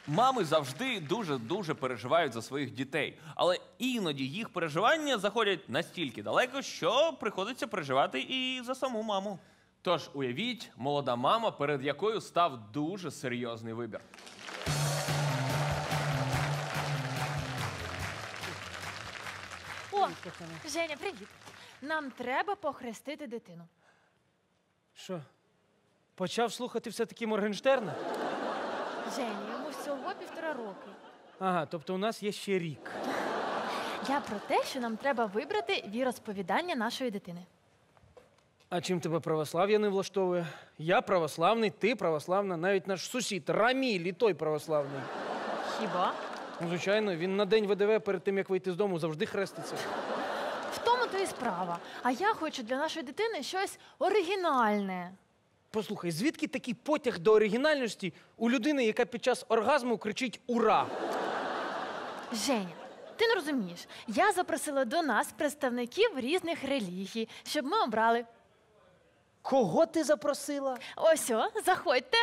Мами завжди дуже переживають за своїх дітей. Але іноді їх переживання заходять настільки далеко, що приходиться переживати і за саму маму. Тож уявіть, молода мама, перед якою став дуже серйозний вибір. О, Женя, привіт. Нам треба похрестити дитину. Що? Почав слухати все-таки Моргенштерна? Женя, йому всього 1,5 роки. Ага, тобто у нас є ще рік. Я про те, що нам треба вибрати віросповідання нашої дитини. А чим тебе православ'я не влаштовує? Я православний, ти православна, навіть наш сусід Раміль і той православний. Хіба? Ну, звичайно, він на день ВДВ перед тим, як вийти з дому, завжди хреститься. В тому то і справа. А я хочу для нашої дитини щось оригінальне. Послухай, звідки такий потяг до оригінальності у людини, яка під час оргазму кричить «Ура!»? Женя, ти не розумієш. Я запросила до нас представників різних релігій, щоб ми обрали. Кого ти запросила? Ось, заходьте.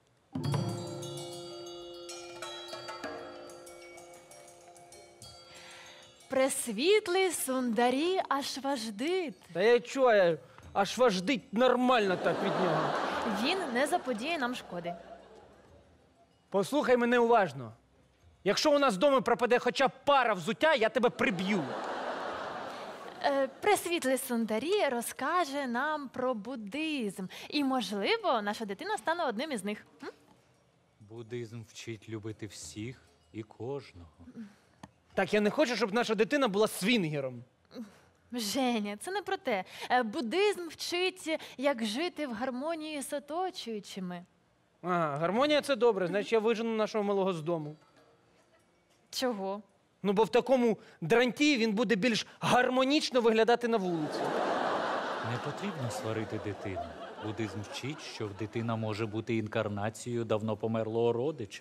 Пресвітлий Сундарі Ашваждит. Та я чую, аж важдить нормально так від нього. Він не заподіє нам шкоди. Послухай мене уважно. Якщо у нас вдома пропаде хоча б пара взуття, я тебе приб'ю. Пресвітлий Сундарі розкаже нам про буддизм. І, можливо, наша дитина стане одним із них. Буддизм вчить любити всіх і кожного. Так, я не хочу, щоб наша дитина була свінгером. Женя, це не про те. Буддизм вчить, як жити в гармонії з оточуючими. Ага, гармонія – це добре, значить я вижену нашого малого з дому. Чого? Ну, бо в такому дранті він буде більш гармонічно виглядати на вулиці. Не потрібно сварити дитину. Буддизм вчить, що дитина може бути інкарнацією давно померлого родича.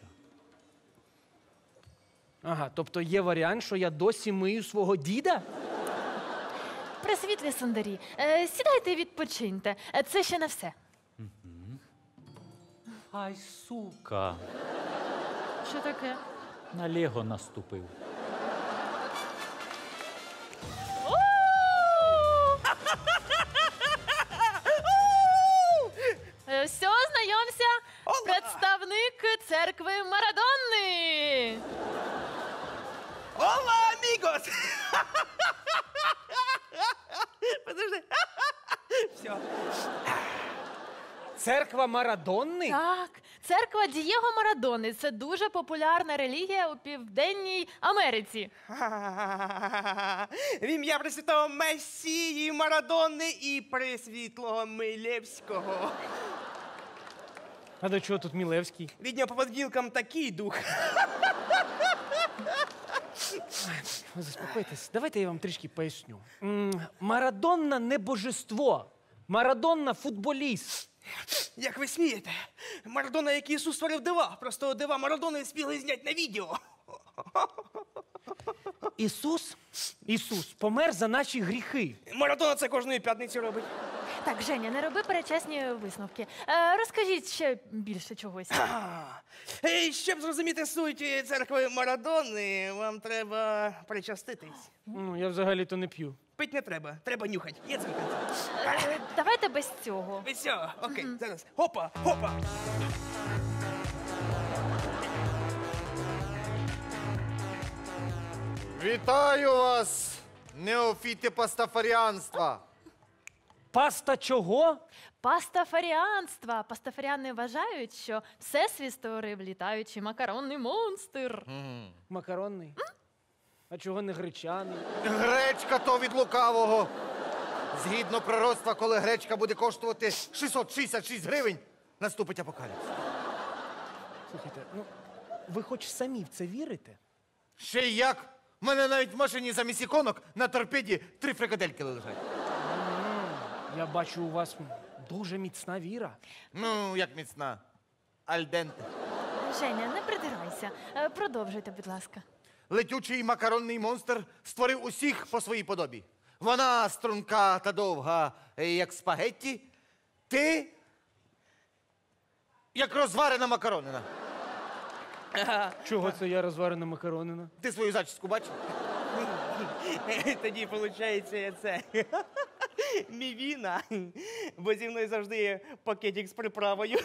Ага, тобто є варіант, що я досі мию свого діда? Пресвітлі Сундарі, сідайте і відпочиньте. Це ще не все. Ай, сука, Що таке? на Лего наступив. Все, знайомся. Представник церкви Марадонни. Hola, amigos! Подожди. Все. Церква Марадонни? Так, церква Дієго Марадони. Це дуже популярна релігія у Південній Америці. В ім'я Пресвятого Месії, Марадони і Пресвітлого Милевського. А до чого тут Мілевський? Від нього по подвілкам такий дух. Ви заспокойтесь, давайте я вам трішки поясню. Марадонна не божество. Марадонна – футболіст. Як ви смієте? Марадона, як Ісус створив дива. Просто дива Марадони спігли зняти на відео. Ісус помер за наші гріхи. Марадона це кожної п'ятниці робить. Так, Женя, не роби перечесні висновки. Розкажіть ще більше чогось. Щоб зрозуміти суть церкви Марадони, вам треба причаститись. Ну, я взагалі-то не п'ю. Пить не треба, треба нюхати. Є дзеркальце. Давайте без цього. Все, окей, зараз. Хопа, хопа. Вітаю вас, неофіти пастафаріанства! Паста чого? Пастафаріанства. Пастафаріани вважають, що всесвіт створив літаючий макаронний монстр. Макаронний. А чого не гречаний? Гречка то від лукавого. Згідно пророцтва, коли гречка буде коштувати 666 гривень, наступить апокаліпс. Слухайте, ну, ви хоч самі в це вірите? Ще й як? У мене навіть в машині замість іконок на торпеді 3 фрикадельки лежать. Я бачу, у вас дуже міцна віра. Ну, як міцна. Альденте. Женя, не придирайся. Продовжуйте, будь ласка. Летючий макаронний монстр створив усіх по своїй подобі. Вона струнка та довга, як спагетті. Ти як розварена макаронина. Чого це я розварена макаронина? Ти свою зачіску бачив? Тоді, виходить, це мівіна, бо зі мною завжди є пакетик з приправою.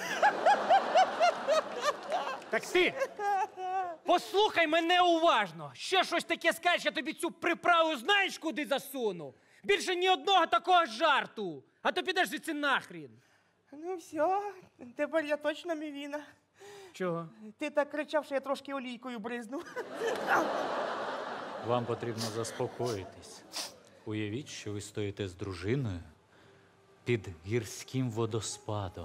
Так ти! Послухай мене уважно. Ще щось таке скажеш, я тобі цю приправу знаєш, куди засуну? Більше ні одного такого жарту. А то підеш звідси нахрін. Ну все, тепер я точно мівіна. Чого? Ти так кричав, що я трошки олійкою бризнув. Вам потрібно заспокоїтись. Уявіть, що ви стоїте з дружиною під гірським водоспадом.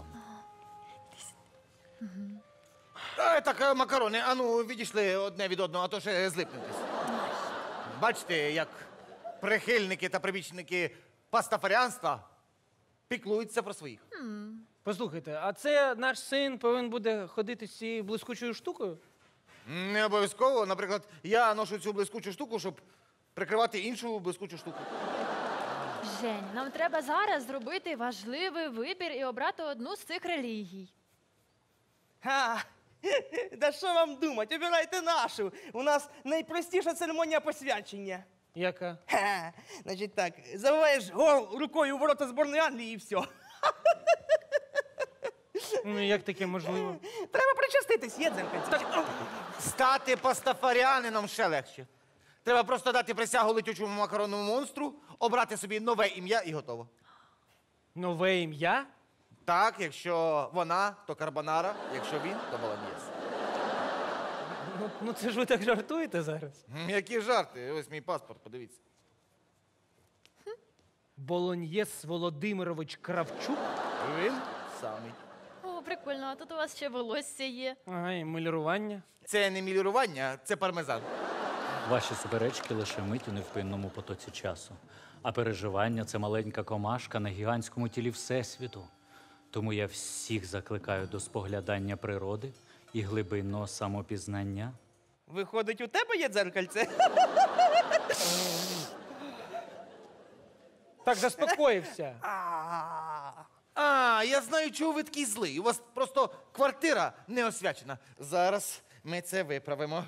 Так, макарони, ану, відійшли одне від одного, а то ще злипнетесь. Бачите, як прихильники та прибічники пастафаріанства піклуються про своїх. Послухайте, а це наш син повинен буде ходити з цією блискучою штукою? Не обов'язково. Наприклад, я ношу цю блискучу штуку, щоб прикривати іншу блискучу штуку. Жень, нам треба зараз зробити важливий вибір і обрати одну з цих релігій. Да що вам думать, обирайте нашу. У нас найпростіша церемонія посвячення. Яка? Значить так, завиваєш рукою в ворота зборної Англії і все. Ну, як таке можливо? Треба причаститись, є дзеркальце. Стати пастафаріанином ще легше. Треба просто дати присягу летючому макаронному монстру, обрати собі нове ім'я і готово. Нове ім'я? Так, якщо вона, то карбонара, якщо він, то болоньєз. Ну це ж ви так жартуєте зараз. Які жарти? Ось мій паспорт, подивіться. Болоньєс Володимирович Кравчук? Він самий. О, прикольно, а тут у вас ще волосся є. Ага, і малювання. Це не мілірування, це пармезан. Ваші суперечки лише мить у невпинному потоці часу. А переживання це маленька комашка на гігантському тілі Всесвіту. Тому я всіх закликаю до споглядання природи і глибинного самопізнання. Виходить, у тебе є дзеркальце? Так, заспокоївся. А, я знаю, чого ви такий злий. У вас просто квартира не освячена. Зараз ми це виправимо.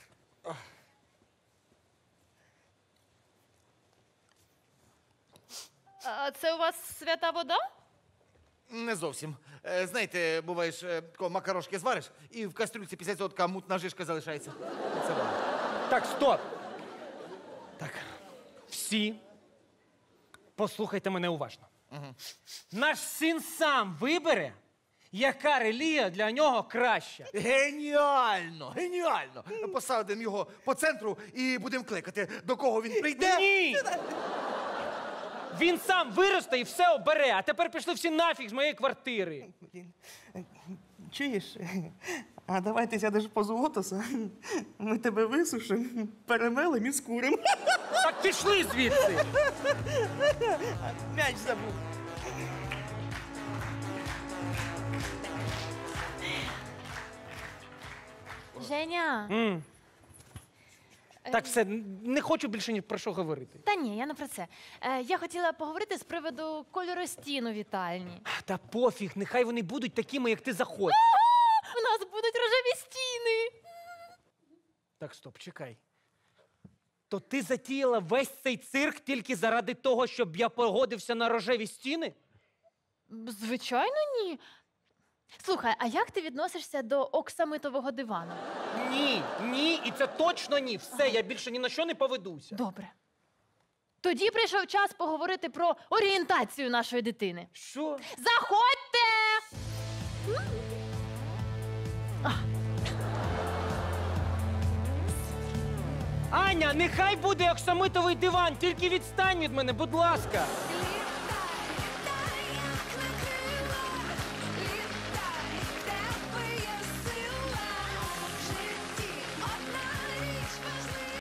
А це у вас свята вода? Не зовсім. Знаєте, буваєш, тако макарошки звариш, і в кастрюльці після цього така мутна жишка залишається. Це воно. Так, стоп. Так, всі послухайте мене уважно. Наш син сам вибере, яка релігія для нього краща. Геніально! Геніально! Посадимо його по центру і будемо кликати, до кого він прийде. Ні! Він сам виросте і все обере, а тепер пішли всі нафіг з моєї квартири. Блін. Чуєш? А давай ти сядеш позу Лотоса, ми тебе висушимо, перемелимо і скуримо. Так пішли звідси! М'яч забув. Женя. Так, все, не хочу більше ні про що говорити. Та ні, я не про це. Я хотіла поговорити з приводу кольору стін у вітальні. Та пофіг, нехай вони будуть такими, як ти захочеш. У нас будуть рожеві стіни. Так, стоп, чекай. То ти затіяла весь цей цирк тільки заради того, щоб я погодився на рожеві стіни? Звичайно, ні. Слухай, а як ти відносишся до оксамитового дивану? Ні, і це точно ні. Все, я більше ні на що не поведуся. Добре. Тоді прийшов час поговорити про орієнтацію нашої дитини. Що? Заходьте! Аня, нехай буде оксамитовий диван, тільки відстань від мене, будь ласка.